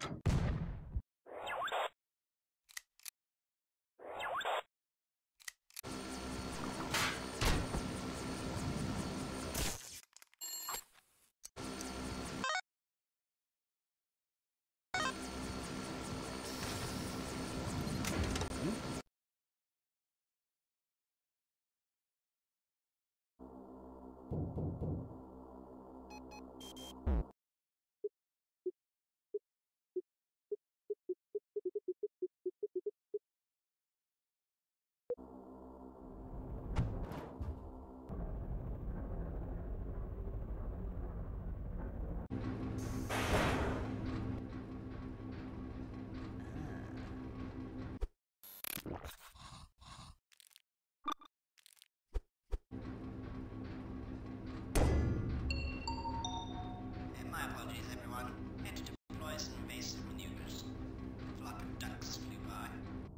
My apologies, everyone. Had to deploy some invasive maneuvers. A flock of ducks flew by.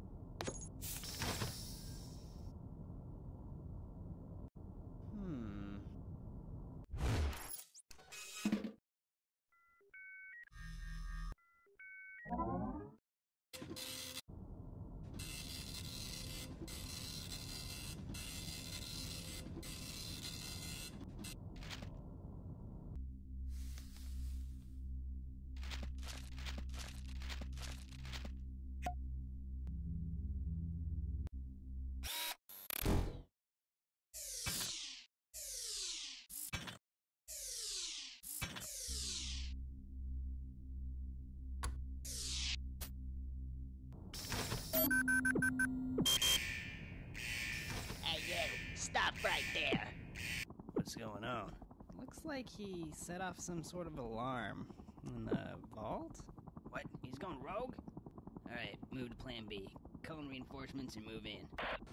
Hey, you! Stop right there! What's going on? Looks like he set off some sort of alarm in the vault? What? He's gone rogue? Alright, move to plan B. Call in reinforcements and move in.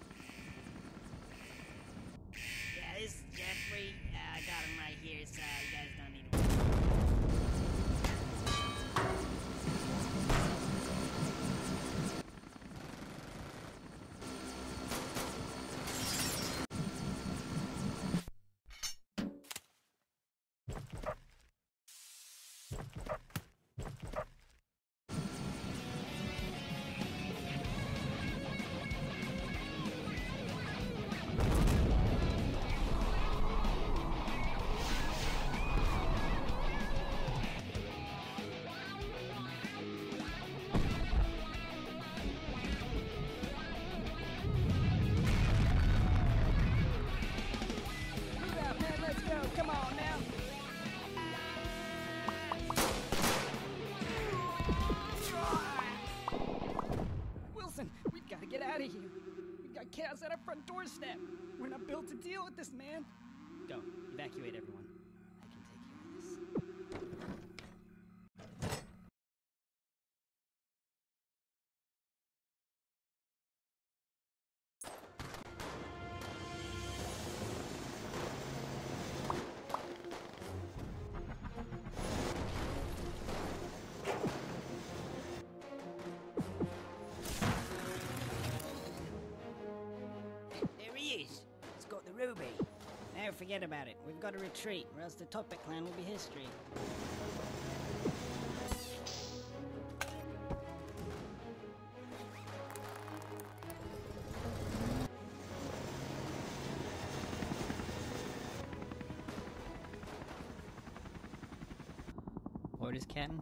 Yeah, this is Jeffrey. I got him right here, so you guys don't need to worry. Come on now! Wilson, we've got to get out of here. We've got chaos at our front doorstep. We're not built to deal with this, man. Go, evacuate everyone. I can take care of this. It's got the ruby. Now forget about it. We've got to retreat, or else the Topic clan will be history. Orders, Captain?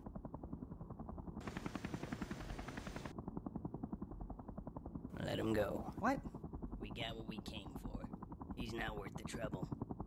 Let him go. What? We got what we came for. He's not worth the trouble.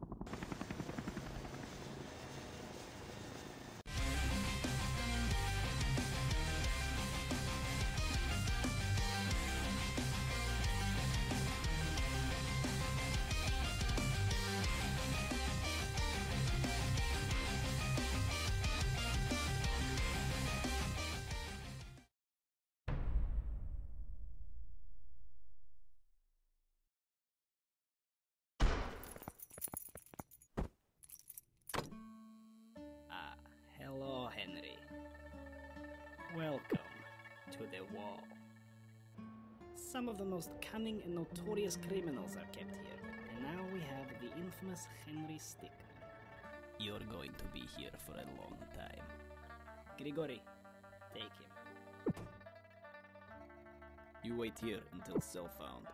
Hello, Henry. Welcome to the wall. Some of the most cunning and notorious criminals are kept here, and now we have the infamous Henry Stickmin. You're going to be here for a long time. Grigori, Take him. You wait here until cell found.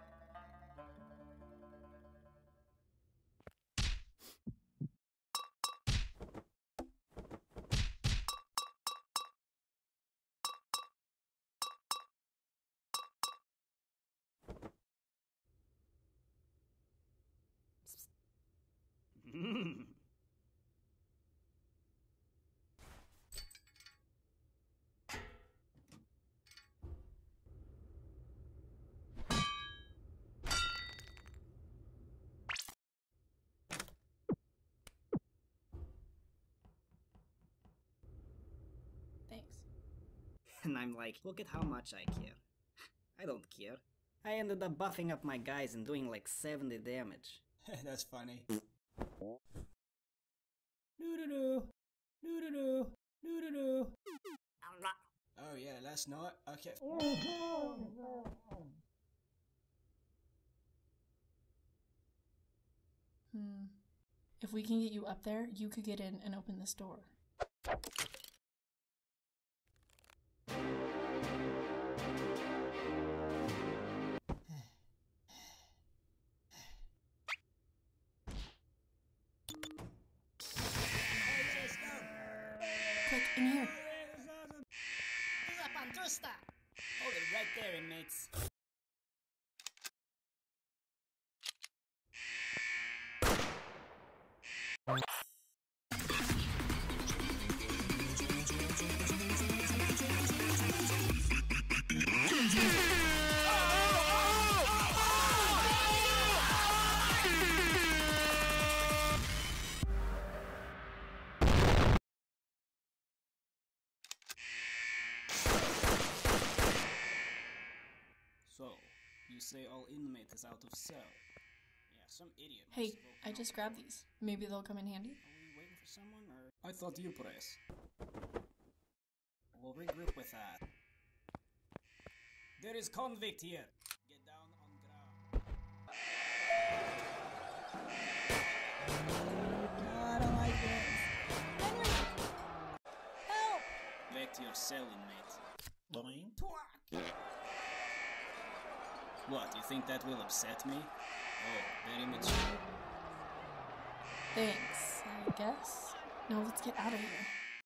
Thanks. And I'm like, look at how much I care. I don't care. I ended up buffing up my guys and doing like 70 damage. That's funny. Doo-doo-doo. Doo-doo-doo. Doo-doo-doo. Oh yeah, last night. Okay. If we can get you up there, you could get in and open this door. Quick, in here. Hold it right there, inmates. So, you say all inmates is out of cell? Yeah, some idiot. Hey, I just grabbed these. Maybe they'll come in handy? Are we waiting for someone, or? I thought you press. We'll regroup with that. There is convict here. Get down on ground. I don't like this. Henry! Help! Back to your cell, inmate. Boing. What, you think that will upset me? Oh, very mature. Thanks, I guess. Now let's get out of here.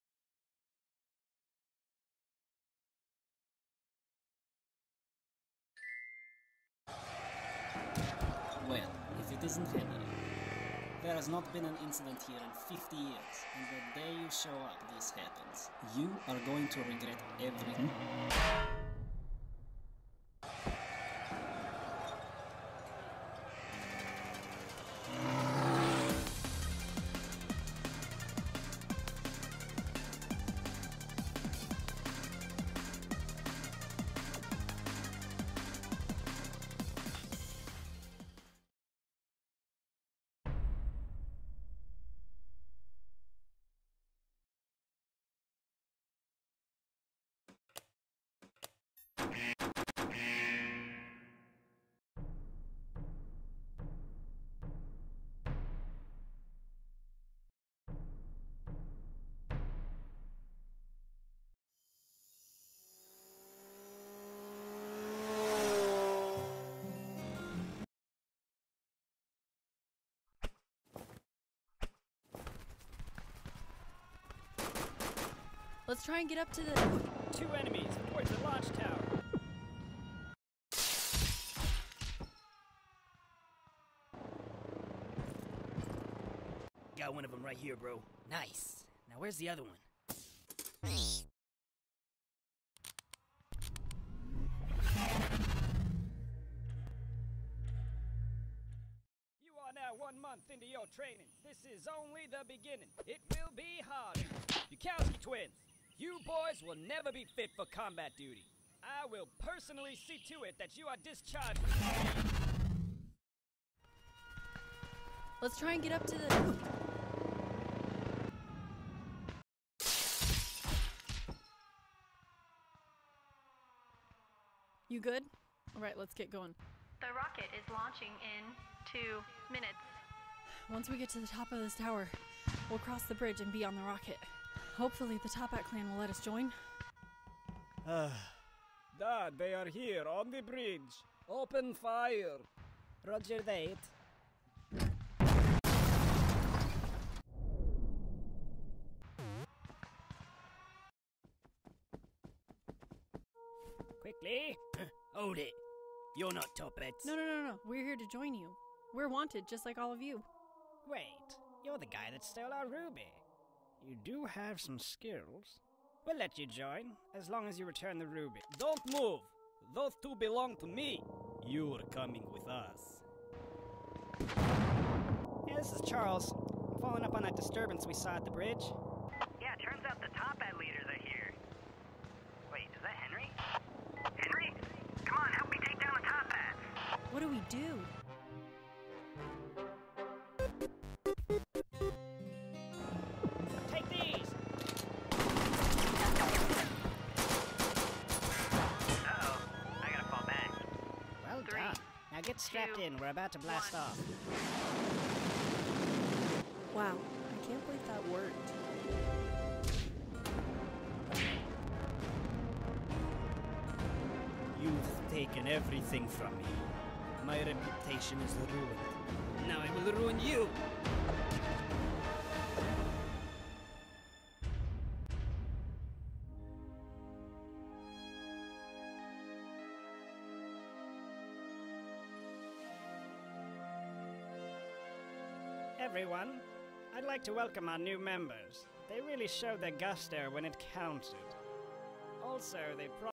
Well, if it isn't Henry. There has not been an incident here in 50 years, and the day you show up, this happens. You are going to regret everything. Let's try and get up to the... 2 enemies towards the launch tower. Got one of them right here, bro. Nice. Now where's the other one? You are now 1 month into your training. This is only the beginning. It will be harder. Bukowski twins, you boys will never be fit for combat duty. I will personally see to it that you are discharged. Let's try and get up to the... You good? Alright, let's get going. The rocket is launching in 2 minutes. Once we get to the top of this tower, we'll cross the bridge and be on the rocket. Hopefully the Top Hat clan will let us join. Dad, they are here on the bridge. Open fire. Roger that. Quickly! Hold it. You're not Tuppets. No. We're here to join you. We're wanted, just like all of you. Wait, you're the guy that stole our ruby. You do have some skills. We'll let you join, as long as you return the ruby. Don't move. Those two belong to me. You are coming with us. Yeah, this is Charles. I'm following up on that disturbance we saw at the bridge. Yeah, turns out the top ad leaders are here. Wait, is that Henry? Henry? Come on, help me take down the top ads. What do we do? Take these! Uh-oh, I gotta fall back. Well Three, done. Now get strapped two, in, we're about to blast one. off. Wow, I can't believe that worked. You've taken everything from me. My reputation is ruined. Now I will ruin you! Everyone, I'd like to welcome our new members. They really showed their gusto when it counted. Also, they